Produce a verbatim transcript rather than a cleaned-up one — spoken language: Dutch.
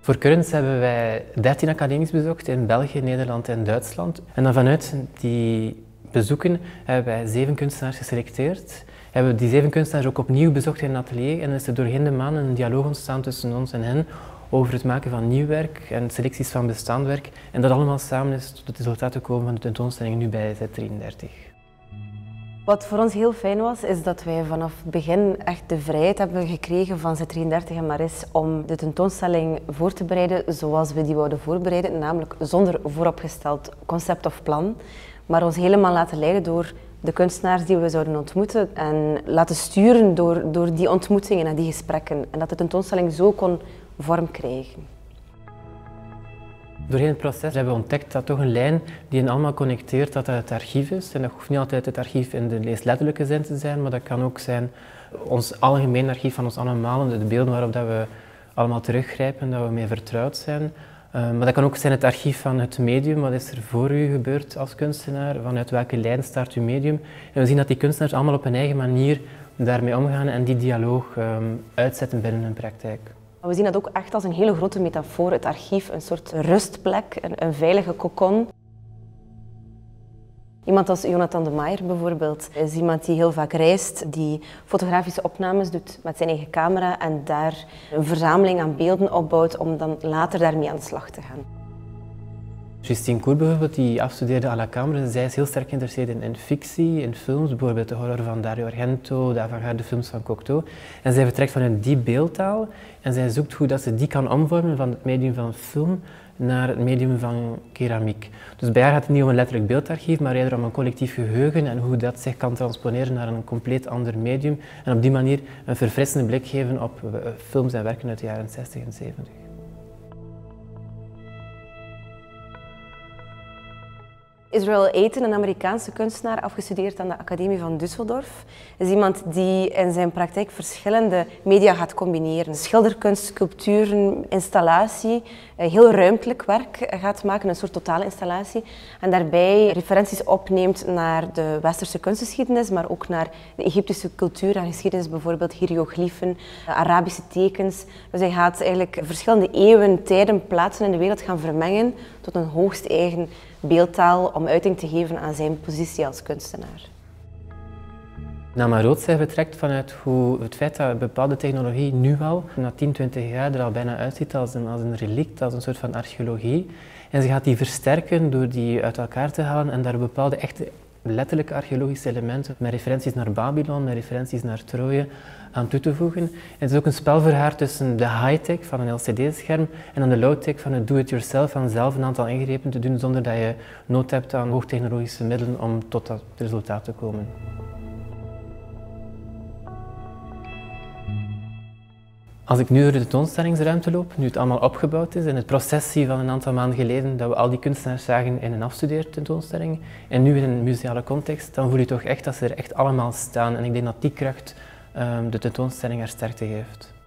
Voor Currents hebben wij dertien academies bezocht in België, Nederland en Duitsland. En dan vanuit die bezoeken hebben wij zeven kunstenaars geselecteerd. Hebben we die zeven kunstenaars ook opnieuw bezocht in een atelier en is er doorheen de maanden een dialoog ontstaan tussen ons en hen over het maken van nieuw werk en selecties van bestaand werk. En dat allemaal samen is tot het resultaat te komen van de tentoonstelling nu bij Z drieëndertig. Wat voor ons heel fijn was, is dat wij vanaf het begin echt de vrijheid hebben gekregen van Z drieëndertig en Maris om de tentoonstelling voor te bereiden zoals we die wouden voorbereiden, namelijk zonder vooropgesteld concept of plan, maar ons helemaal laten leiden door de kunstenaars die we zouden ontmoeten en laten sturen door, door die ontmoetingen en die gesprekken en dat de tentoonstelling zo kon vorm krijgen. Doorheen het proces hebben we ontdekt dat toch een lijn die hen allemaal connecteert, dat dat het archief is. En dat hoeft niet altijd het archief in de meest letterlijke zin te zijn, maar dat kan ook zijn ons algemeen archief van ons allemaal, de beelden waarop dat we allemaal teruggrijpen, dat we mee vertrouwd zijn. Uh, maar dat kan ook zijn het archief van het medium, wat is er voor u gebeurd als kunstenaar, vanuit welke lijn start uw medium. En we zien dat die kunstenaars allemaal op hun eigen manier daarmee omgaan en die dialoog um, uitzetten binnen hun praktijk. We zien dat ook echt als een hele grote metafoor, het archief, een soort rustplek, een, een veilige cocon. Iemand als Jonathan de Maier bijvoorbeeld is iemand die heel vaak reist, die fotografische opnames doet met zijn eigen camera en daar een verzameling aan beelden opbouwt om dan later daarmee aan de slag te gaan. Justine Koer bijvoorbeeld, die afstudeerde à la Cambre, zij is heel sterk geïnteresseerd in, in fictie, in films, bijvoorbeeld de horror van Dario Argento, de avant-garde films van Cocteau. En zij vertrekt vanuit die beeldtaal en zij zoekt hoe dat ze die kan omvormen van het medium van film naar het medium van keramiek. Dus bij haar gaat het niet om een letterlijk beeldarchief, maar eerder om een collectief geheugen en hoe dat zich kan transponeren naar een compleet ander medium. En op die manier een verfrissende blik geven op films en werken uit de jaren zestig en zeventig. Israel Ayton, een Amerikaanse kunstenaar, afgestudeerd aan de Academie van Düsseldorf, is iemand die in zijn praktijk verschillende media gaat combineren. Schilderkunst, sculpturen, installatie, heel ruimtelijk werk gaat maken, een soort totale installatie. En daarbij referenties opneemt naar de westerse kunstgeschiedenis, maar ook naar de Egyptische cultuur en geschiedenis, bijvoorbeeld hieroglyphen, Arabische tekens. Dus hij gaat eigenlijk verschillende eeuwen, tijden, plaatsen in de wereld gaan vermengen tot een hoogst eigen beeldtaal om uiting te geven aan zijn positie als kunstenaar. Nama Roodzij vertrekt vanuit hoe het feit dat bepaalde technologie nu al, na tien, twintig jaar, er al bijna uitziet als een, als een relict, als een soort van archeologie. En ze gaat die versterken door die uit elkaar te halen en daar bepaalde echte letterlijke archeologische elementen met referenties naar Babylon, met referenties naar Troje aan toe te voegen. En het is ook een spel voor haar tussen de high-tech van een L C D-scherm en dan de low-tech van het do-it-yourself, van zelf een aantal ingrepen te doen zonder dat je nood hebt aan hoogtechnologische middelen om tot dat resultaat te komen. Als ik nu door de tentoonstellingsruimte loop, nu het allemaal opgebouwd is en het proces zie van een aantal maanden geleden dat we al die kunstenaars zagen in een afstudeertentoonstelling en nu in een museale context, dan voel je toch echt dat ze er echt allemaal staan en ik denk dat die kracht um, de tentoonstelling haar sterkte geeft.